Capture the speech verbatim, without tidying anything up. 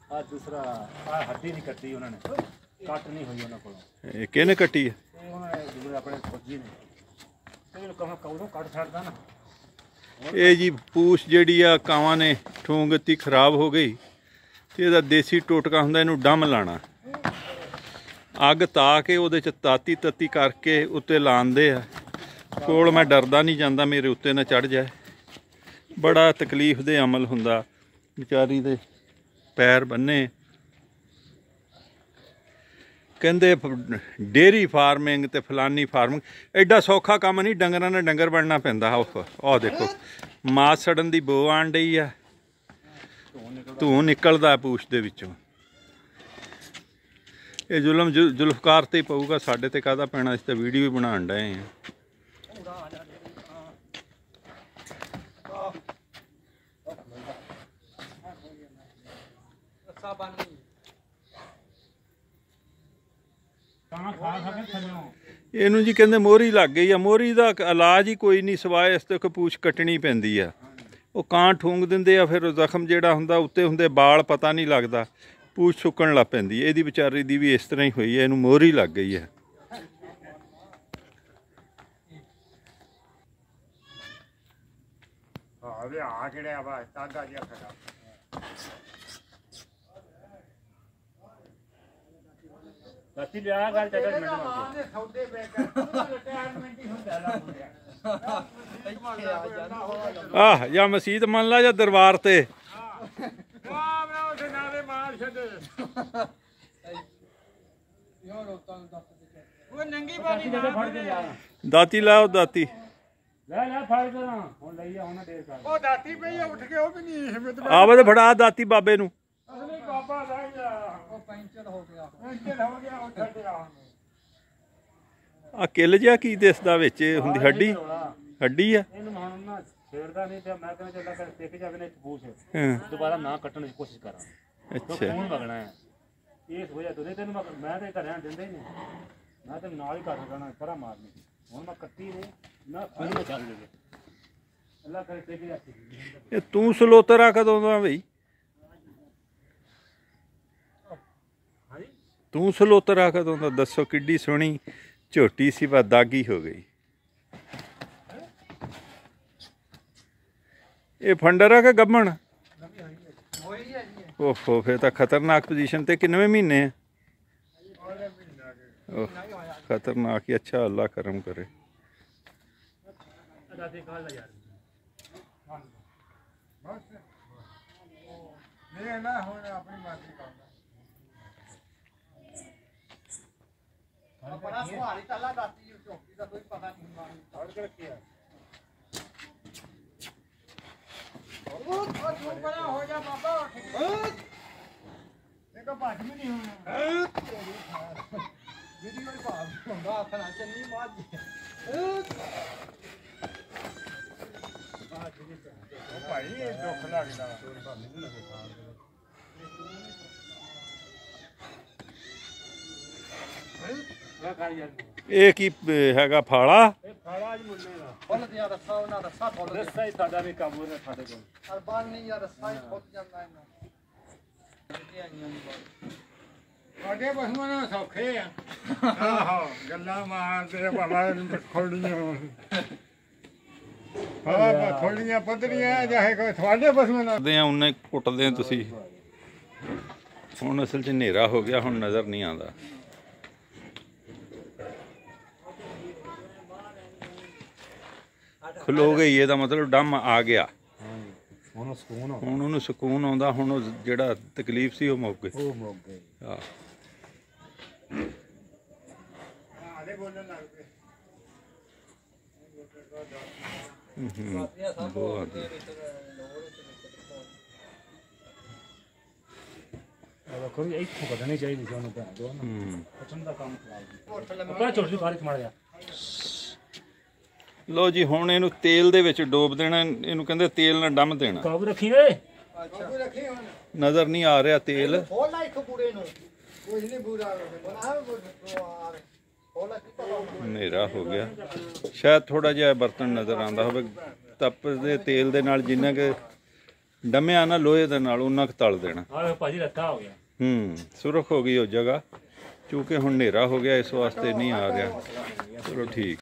ਆ ਦੂਸਰਾ ਆ ਹੱਡੀ ਨਹੀਂ ਕੱਟੀ ਉਹਨਾਂ ਨੇ, ਕੱਟ ਨਹੀਂ ਹੋਈ ਉਹਨਾਂ ਕੋਲੋਂ। ਇਹ ਕਿਹਨੇ ਕੱਟੀ ਹੈ? ਇਹ ਉਹਨਾਂ ਨੇ ਜਿਹੜੇ ਆਪਣੇ ਫੌਜੀ ਨੇ ਇਹਨੂੰ ਕਹਾਂ ਕੌਦੋਂ ਕੱਟ ਛੱਡਦਾ ਨਾ। ਇਹ ਜੀ ਪੂਛ ਜਿਹੜੀ ਆ ਕਾਵਾਂ ਨੇ ਠੂੰਗ ਦਿੱਤੀ, ਖਰਾਬ ਹੋ ਗਈ ਤੇ ਇਹਦਾ ਦੇਸੀ ਟੋਟਕਾ ਹੁੰਦਾ, ਇਹਨੂੰ ਡੰਮ ਲਾਣਾ। ਅੱਗ ਤਾ ਕੇ ਉਹਦੇ 'ਚ ਤਾਤੀ ਤੱਤੀ ਕਰਕੇ ਉੱਤੇ ਲਾਉਂਦੇ ਆ। ਕੋਲ ਮੈਂ ਡਰਦਾ ਨਹੀਂ ਜਾਂਦਾ ਮੇਰੇ ਉੱਤੇ ਨਾ ਚੜ ਜਾਏ। ਬੜਾ ਤਕਲੀਫ ਦੇ ਅਮਲ ਹੁੰਦਾ, ਵਿਚਾਰੀ ਦੇ ਪੈਰ ਬੰਨੇ। ਕਹਿੰਦੇ ਡੇਅਰੀ ਫਾਰਮਿੰਗ ਤੇ ਫਲਾਨੀ ਫਾਰਮਿੰਗ ਐਡਾ ਸੌਖਾ ਕੰਮ ਨਹੀਂ, ਡੰਗਰਾਂ ਨਾਲ ਡੰਗਰ ਬਣਨਾ ਪੈਂਦਾ। ਉਹ ਦੇਖੋ ਮਾਸ ਸੜਨ ਦੀ ਬੋ ਆਣ ਡਈ ਆ, ਧੂੰ ਨਿਕਲਦਾ ਪੂਛ ਦੇ ਵਿੱਚੋਂ। ਇਹ ਜ਼ੁਲਮ ਜ਼ੁਲਫਕਾਰ ਤੇ ਹੀ ਪਊਗਾ, ਸਾਡੇ ਤੇ ਕਾਹਦਾ ਪੈਣਾ? ਅਸੀਂ ਤਾਂ ਵੀਡੀਓ ਵੀ ਬਣਾਉਣ ਡਏ ਆ। ਇਹਨੂੰ ਜੀ ਕਹਿੰਦੇ ਮੋਹਰੀ ਲੱਗ ਗਈ ਆ। ਮੋਹਰੀ ਦਾ ਇਲਾਜ ਹੀ ਕੋਈ ਨਹੀਂ ਸਿਵਾਏ ਇਸ ਤੋਂ ਕਿ ਪੂਛ ਕੱਟਣੀ ਪੈਂਦੀ ਆ। ਉਹ ਕਾਂ ਠੂੰਗ ਦਿੰਦੇ ਆ, ਫਿਰ ਜ਼ਖਮ ਜਿਹੜਾ ਹੁੰਦਾ ਉੱਤੇ ਹੁੰਦੇ ਬਾਲ, ਪਤਾ ਨਹੀਂ ਲੱਗਦਾ, ਪੂਛ ਸੁੱਕਣ ਲੱਗ ਪੈਂਦੀ। ਇਹਦੀ ਵਿਚਾਰੀ ਦੀ ਵੀ ਇਸ ਤਰ੍ਹਾਂ ਹੀ ਹੋਈ ਹੈ, ਇਹਨੂੰ ਮੋਹਰੀ ਲੱਗ ਗਈ ਹੈ। ਆ ਕਿਹੜਾ ਵਾ ਤਾਗਾ ਜਿਹਾ ਖੜਾ ਦੱਸੀ ਲਿਆ ਗੱਲ ਚੱਕਰ ਮਿੰਟ ਮਾਰ ਸੌਦੇ ਬੈ ਕਰ ਰਿਟਾਇਰਮੈਂਟ ਹੀ ਹੁੰਦਾ ਲਾ ਆਹ ਜਾਂ ਮਸਜਿਦ ਮੰਨ ਲਾ ਜਾਂ ਦਰਬਾਰ ਤੇ ਵਾਹ ਮੈਂ ਉਸੇ ਨਾਲੇ ਮਾਰ ਛੱਡ ਉਹ ਨੰਗੀ ਬਾਣੀ ਨਾ ਫੜ ਕੇ ਲਿਆ ਦਾਤੀ ਲਾਓ ਦਾਤੀ ਲੈ ਲੈ ਫੜ ਕੇ ਹੁਣ ਲਈ ਆ ਹੁਣ ਢੇਰ ਕਰ ਉਹ ਦਾਤੀ ਪਈ ਉੱਠ ਕੇ ਉਹ ਵੀ ਨਹੀਂ ਹਿੰਮਤ ਆਵੇ ਤੇ ਫੜਾ ਦਾਤੀ ਬਾਬੇ ਨੂੰ। ਅਸਲੀ ਬਾਬਾ ਰਹਿ ਗਿਆ, ਉਹ ਪੈਂਚਰ ਹੋ ਗਿਆ ਪੈਂਚਰ ਹੋ ਗਿਆ ਉਹ ਛੱਡ ਗਿਆ। ਆ ਕਿੱਲ ਜਿਹਾ ਕੀ ਦਿਸਦਾ ਵਿੱਚ ਹੁੰਦੀ? ਹੱਡੀ ਹੱਡੀ ਆ। ਇਹਨੂੰ ਹੁਣ ਨਾ ਛੇੜਦਾ ਨਹੀਂ ਤੇ ਮੈਂ ਕਹਿੰਦਾ ਚੱਲਾ ਕਰ ਸਿੱਖ ਜਾਵੇ ਨਾ ਪੂਛ ਹਾਂ ਦੁਬਾਰਾ ਨਾ ਕੱਟਣ ਦੀ ਕੋਸ਼ਿਸ਼ ਕਰਾਂ। ਅੱਛਾ ਖੂਨ ਵਗਣਾ ਹੈ ਇਸ ਵਜ੍ਹਾ ਤੋਂ। ਤੈਨੂੰ ਮੈਂ ਤੇ ਘਰਿਆਂ ਦਿੰਦੇ ਹੀ ਨਹੀਂ, ਮੈਂ ਤੇ ਨਾਲ ਹੀ ਕਰ ਦੇਣਾ ਪਰਾਂ ਮਾਰਨੀ। ਹੁਣ ਮੈਂ ਕੱਟੀ ਨੇ ਨਾ ਖੂਨ ਨਾ ਚੱਲ ਜਾਵੇ। ਅੱਲਾ ਕਰੇ ਸਿੱਖ ਜਾ। ਇਹ ਤੂੰ ਸਲੋਤਰਾ ਕਦੋਂ ਦਾ ਬਈ? ਤੂੰ ਸਲੋਤਰਾ ਕਦੋਂ ਦਾ? ਦੱਸੋ ਕਿੱਡੀ ਸੋਹਣੀ ਝੋਟੀ ਸੀ, ਬਸ ਦਾਗੀ ਹੋ ਗਈ। ਇਹ ਫੰਡਰ ਆ ਕਿ ਗੱਭਣ? ਓਹੋ ਫਿਰ ਤਾਂ ਖਤਰਨਾਕ ਪੋਜੀਸ਼ਨ ਤੇ। ਕਿੰਨਵੇਂ ਮਹੀਨੇ ਆ? ਖਤਰਨਾਕ ਹੀ। ਅੱਛਾ ਅੱਲਾ ਕਰਮ ਕਰੇ। ਬੜਾ ਸੁਹਾਰੀ ਤਾਲਾ ਦਾਤੀ ਚੌਕੀ ਦਾ ਕੋਈ ਪਤਾ ਨਹੀਂ ਹੁੰਦਾ। ਫੜ ਕੇ ਰੱਖਿਆ ਉਹ ਤੂੰ ਬੜਾ ਹੋ ਜਾ ਬਾਬਾ ਉੱਠ ਕੇ ਦੇਖੋ ਭੱਜ ਵੀ ਨਹੀਂ ਹੋਣਾ। ਵੀਡੀਓ ਦੀ ਭਾਵ ਹੁੰਦਾ ਹੱਥ ਨਾਲ ਚੰਨੀ ਮਾਰ ਜੀ। ਉਹ ਭਾਈ ਇਹ ਦੁੱਖ ਲੱਗਦਾ। ਇਹ ਕੀ ਹੈਗਾ ਫਾਲਾ? ਇਹ ਫਾਲਾ ਜੀ ਮੁੰਡੇ ਦਾ ਫੁੱਲ ਦਿਆ ਰੱਸਾ ਉਹਨਾਂ ਰੱਸਾ ਫੁੱਲ ਦੇ ਰੱਸਾ ਹੀ ਸਾਡਾ ਵੀ ਕਾਬੂ ਨੇ ਸਾਡੇ ਕੋਲ। ਅਰਬਾਨ ਨਹੀਂ ਯਾਰ ਰੱਸਾ ਹੀ ਫੁੱਟ ਜਾਂਦਾ ਇਹਨਾਂ। ਸਾਡੇ ਪਸ਼ੂਆਂ ਨਾਲ ਸੌਖੇ ਆ। ਆਹੋ ਗੱਲਾਂ ਮਾਰਦੇ ਬਾਬਾ ਖੋਲੀਆਂ ਹਾਂ ਖੋਲੀਆਂ ਪੱਧਰੀਆਂ ਚਾਹੇ ਕੋਈ ਤੁਹਾਡੇ ਪਸ਼ੂਆਂ ਨਾਲ ਕਰਦੇ ਆ ਉਹਨੇ ਕੁੱਟਦੇ ਆ ਤੁਸੀਂ। ਹੁਣ ਅਸਲ 'ਚ ਹਨੇਰਾ ਹੋ ਗਿਆ, ਹੁਣ ਨਜ਼ਰ ਨਹੀਂ ਆਉਂਦਾ। ਖਲੋ ਗਈ, ਇਹਦਾ ਮਤਲਬ ਡੰਮ ਆ ਗਿਆ। ਹੁਣ ਸਕੂਨ ਹੁਣ ਉਹਨੂੰ ਸਕੂਨ ਆਉਂਦਾ। ਹੁਣ ਉਹ ਜਿਹੜਾ ਤਕਲੀਫ ਸੀ ਉਹ ਮੁੱਕ ਗਈ। ਉਹ ਮੁੱਕ ਗਈ। ਹਾਂ ਆਲੇ ਬੋਲਣ ਲੱਗ ਪਏ। ਬਹੁਤ ਦੇਖੋ ਇਹ ਇੱਥੋਂ ਕੱਢਣੀ ਚਾਹੀਦੀ ਸੀ ਉਹਨੂੰ ਭੈਣ ਦੋ ਨਾ ਕੱਟਣ ਦਾ ਕੰਮ ਖਰਾਬ। ਆਪਣਾ ਝੋਟੀ ਫਾਰੀ ਮਾਰ ਗਿਆ। ਲੋ ਜੀ ਹੁਣ ਇਹਨੂੰ ਤੇਲ ਦੇ ਵਿੱਚ ਡੋਬ ਦੇਣਾ। ਇਹਨੂੰ ਕਹਿੰਦੇ ਤੇਲ ਨਾਲ ਡੰਮ ਦੇਣਾ। ਕਾਬੂ ਰੱਖੀ ਓਏ। ਕਾਬੂ ਰੱਖੀ ਹੁਣ ਨਜ਼ਰ ਨਹੀਂ ਆ ਰਿਹਾ ਤੇਲ। ਖੋਲ ਲੈ ਇੱਕ ਬੂੜੇ ਨੂੰ ਕੁਝ ਨਹੀਂ ਬੂਰਾ ਬਣਾ ਬੁਆਰ ਖੋਲ ਲੈ। ਹਨੇਰਾ ਹੋ ਗਿਆ, ਸ਼ਾਇਦ ਥੋੜਾ ਜਿਹਾ ਬਰਤਨ ਨਜ਼ਰ ਆਉਂਦਾ ਹੋਵੇ। ਤਪਦੇ ਤੇਲ ਦੇ ਨਾਲ ਜਿੰਨਾ ਕਿ ਡੰਮਿਆ ਨਾ ਲੋਹੇ ਦੇ ਨਾਲ ਉਹਨਾਂ ਕੁ ਤਲ ਦੇਣਾ। ਆਹ ਭਾਜੀ ਰੱਖਾ ਹੋ ਗਿਆ। ਹੂੰ ਸੁਰਖ ਹੋ ਗਈ ਉਹ ਜਗ੍ਹਾ, ਕਿਉਂਕਿ ਹੁਣ ਹਨੇਰਾ ਹੋ ਗਿਆ ਇਸ ਵਾਸਤੇ ਨਹੀਂ ਆ ਰਿਹਾ। ਚਲੋ ਠੀਕ।